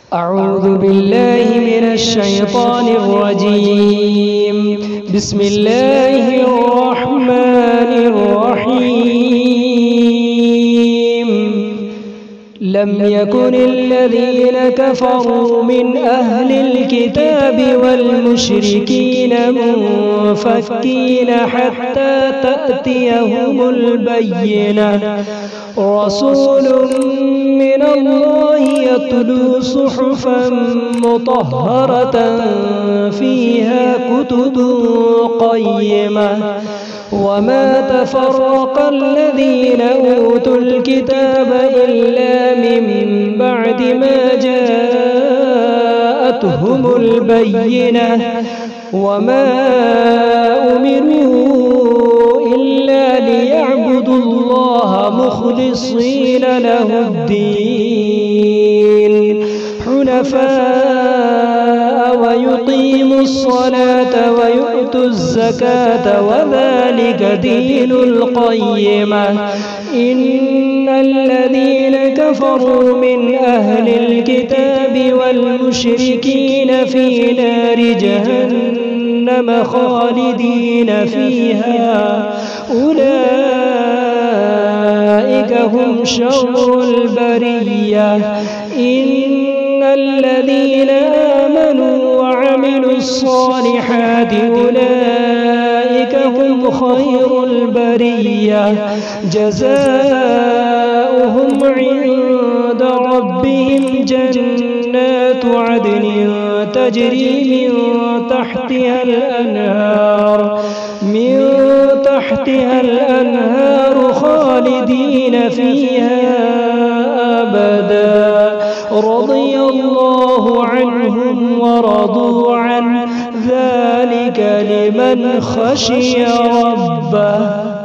أعوذ بالله من الشيطان الرجيم. بسم الله الرحمن الرحيم. لم يكن الذين كفروا من أهل الكتاب والمشركين منفكين حتى تأتيهم البينة. رسول من الله يتلو صحفا مطهرة فيها كتب قيمة. وما تفرق الذين أوتوا الكتاب إلا من بعد ما جاءتهم البينة. وما أمروا إلا ليعبدوا الله مخلصين له الدين حنفاء ويقيموا الصلاة ويؤتوا الزكاة وذلك دين القيمة. إن الذين كفروا من أهل الكتاب والمشركين في نار جهنم خالدين فيها أولئك هم شر البرية. إن الذين آمنوا وعملوا الصالحات أولئك هم خير البرية. جزاؤهم عند ربهم جنات عدن تجري من تحتها الأنهار خالدين فيها أبدا. رضي الله عنهم ورضوا عنه ذلك لمن خشي ربه.